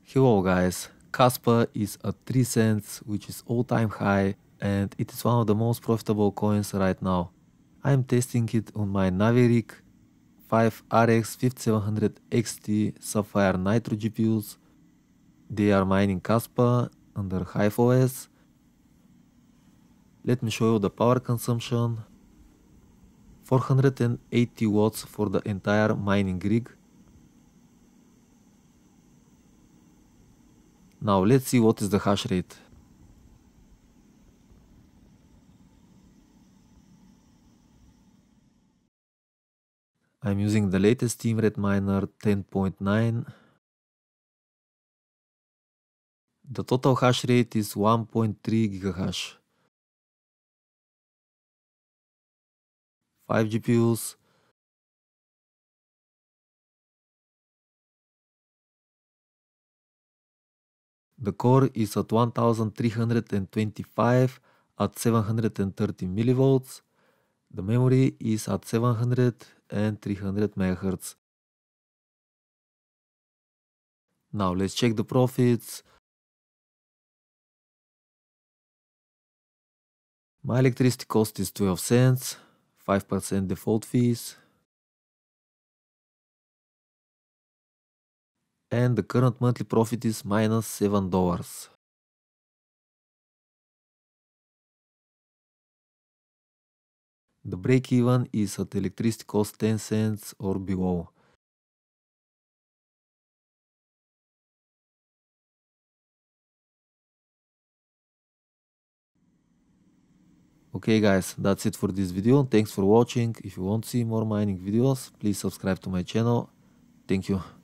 Hello guys, Kaspa is at 3 cents, which is all-time high, and it is one of the most profitable coins right now. I am testing it on my Navi rig 5 RX 5700 XT Sapphire Nitro GPUs. They are mining Kaspa under Hive OS. Let me show you the power consumption. 480 watts for the entire mining rig. Now let's see what is the hash rate. I'm using the latest Steamred Miner 10.9. The total hash rate is 1.3 gigahash. 5 GPUs. The core is at 1325 at 730 millivolts. The memory is at 700 and 300 MHz. Now let's check the profits. My electricity cost is 12 cents, 5% default fees. And the current monthly profit is minus $7. The break even is at electricity cost 10 cents or below. Okay guys, that's it for this video. Thanks for watching. If you want to see more mining videos, please subscribe to my channel. Thank you.